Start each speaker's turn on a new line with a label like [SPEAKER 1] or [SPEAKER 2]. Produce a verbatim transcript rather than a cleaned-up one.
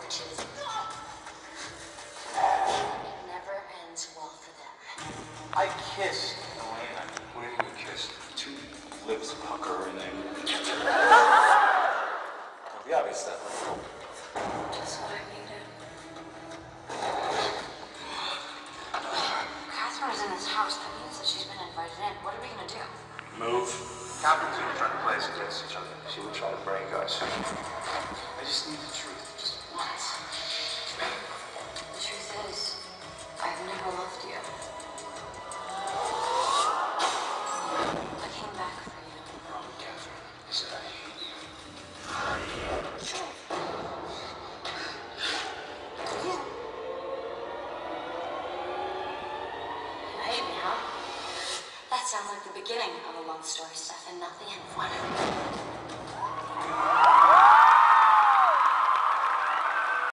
[SPEAKER 1] torches. It never ends well for them.
[SPEAKER 2] I kissed Elena. What do you mean you kissed? Two lips pucker and then... It'll be obvious that way.
[SPEAKER 1] Just what I needed. Catherine was in this house. That means that she's been invited in. What are we gonna do?
[SPEAKER 2] Move. Catherine's gonna try to play us against each other. She would try to break us. I just need the truth. Just
[SPEAKER 1] once. The truth is, I've never loved you. I came back for you.
[SPEAKER 2] Wrong, Catherine. I said I hate you.
[SPEAKER 1] You hate me, huh? That sounds like the beginning of a love story, Steph, and not the end one.